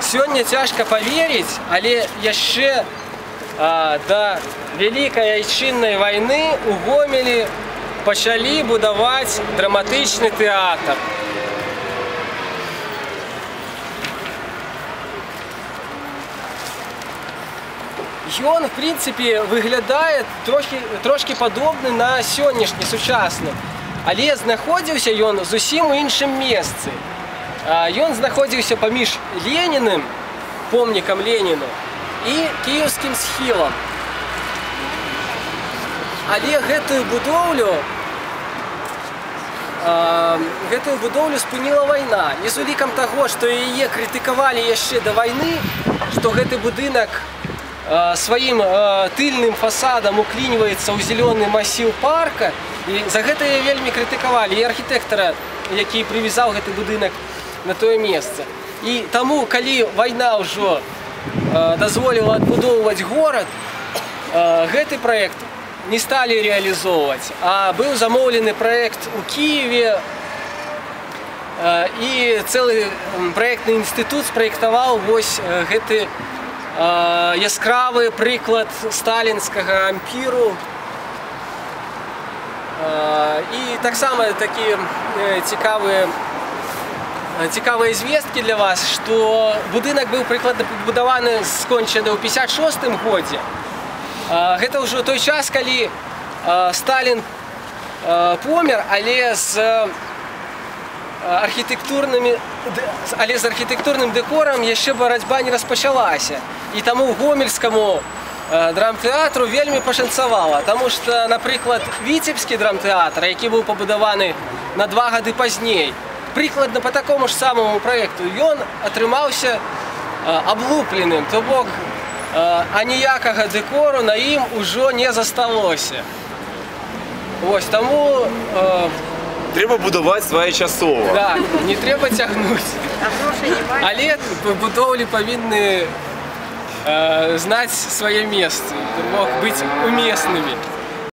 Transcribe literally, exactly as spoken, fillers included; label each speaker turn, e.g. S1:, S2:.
S1: Сёння цяжка поверить, але яшчэ а, да Вялікай Айчыннай вайны у Гомелі пачалі будаваць драматычны тэатр. Ён, в прынцыпе, выглядае трохі, трошкі падобны на сённяшні сучасны, але знаходзіўся ён зусім у іншым месцы. Ён знаходзіўся паміж Леніным, помнікам Леніну, і кіеўскім схілам. Але гэтую будоўлю гэтую будоўлю спыніла вайна. І з улікам таго, што яе крытыкавалі яшчэ да вайны, што гэты будынак сваім тыльным фасадам уклініваецца ў зялёны масіў парка, і за гэта яе вельмі крытыкавалі і архітэктара, які прывязаў гэты будынак на тое месца. І таму, калі вайна ўжо дазволіла адбудоўваць горад, гэты праект не сталі рэалізоўваць, а быў замоўлены праект у Кіеве, і цэлы праектны інстытут спраектаваў вось гэты яскравы прыклад сталінскага ампіру. І таксама такі цікавыя цікавыя звесткі для вас, што будынак быў прыкладна пабудаваны скончаны ў пятьдесят шостым годзе. Гэта ўжо той час, калі Сталін помер, але з архітэктурнымі але з архітэктурным дэкорам яшчэ барацьба не распачалася. І таму гомельскаму драмтэатру вельмі пашанцавала, таму што, напрыклад, віцебскі драмтэатр, які быў пабудаваны на два гады пазней, прыкладна па такому ж самому праекту, ён атрымаўся аблупленым, то бок аніякага дэкору на ім ужо не засталося. Вось, таму
S2: трэба будаваць своечасова.
S1: Да, не трэба цягнуць. Але будоўлі павінны знаць свае месцы, то бок быць умеснымі.